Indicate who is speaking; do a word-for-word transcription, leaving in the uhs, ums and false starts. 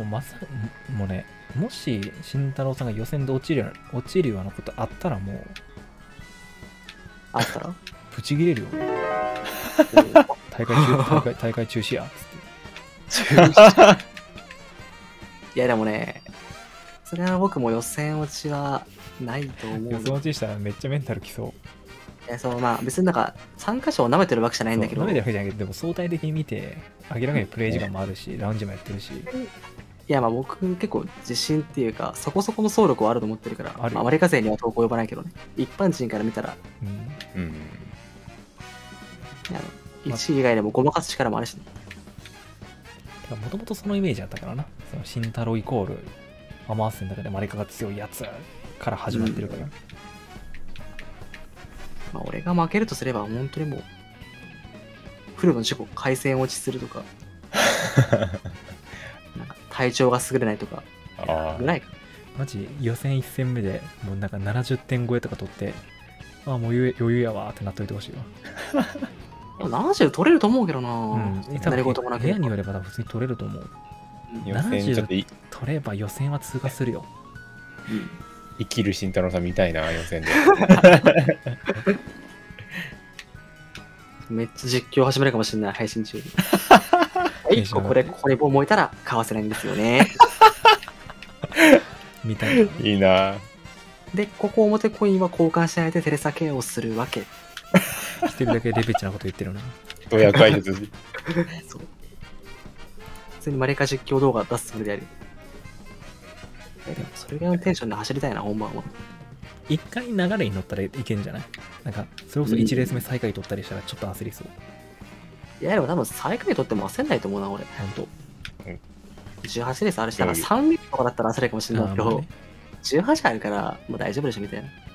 Speaker 1: まさもうね、もし慎太郎さんが予選で落ちるような落ちるようなことあったらもう
Speaker 2: あったら
Speaker 1: ブチギレるよ。大会中大会大会中止やっつって。
Speaker 2: いやでもね、それは僕も予選落ちはないと思う。
Speaker 1: 予選落ちしたらめっちゃメンタルきそう。
Speaker 2: いやそうまあ別になんか参加者を舐めてるわけじゃないんだけど。
Speaker 1: 舐めてるわけじゃないけど、でも相対的に見て明らかにプレイ時間もあるし、ラウンジもやってるし。
Speaker 2: いやまあ僕結構自信っていうかそこそこの走力はあると思ってるから、
Speaker 1: ある
Speaker 2: まあ、アメリカ勢には遠く及ばないけどね。一般人から見たら、
Speaker 1: うん。
Speaker 3: うん。
Speaker 2: いちい以外でもごまかす力もあるしね。
Speaker 1: もともとそのイメージあったからな。その慎太郎イコールアマースの中でマリカが強いやつから始まってるから。
Speaker 2: うん、まあ俺が負けるとすれば本当にもうフルの事故回線落ちするとかなんか体調が優れないとかぐらいか。
Speaker 1: マジ予選いち戦目でもうなんかななじゅってん超えとか取ってああもう余裕やわってなっといてほしいわ。
Speaker 2: ななじゅう取れると思うけどな、うん、
Speaker 1: 何事もなく部屋によれば普通に取れると思う。
Speaker 3: 予選ちょっと取
Speaker 1: れば予選は通過するよ。
Speaker 2: うん、
Speaker 3: 生きる慎太郎さん見たいな予選で。
Speaker 2: めっちゃ実況始めるかもしれない配信中に。はい、ここでここにボン燃えたら買わせないんですよね。
Speaker 1: みたいな。
Speaker 3: いいな。
Speaker 2: で、ここ表コインは交換しないでテレサケアをするわけ。
Speaker 1: 一人だけレベチなこと言ってるな。
Speaker 3: ドヤ解説。
Speaker 2: そう。普通にマリカ実況動画出すつもりでやる。え、でもそれぐらいのテンションで走りたいな、本番は。
Speaker 1: 一回流れに乗ったらいけんじゃない？なんか、それこそいちレース目最下位取ったりしたらちょっと焦りそう。
Speaker 2: いや、でも多分最下位取っても焦んないと思うな、俺。
Speaker 1: ほんと。
Speaker 2: じゅうはちレースあるし、だからさんレースとかだったら焦るかもしれないけど、じゅうはちあるから、もう大丈夫でしょ、みたいな。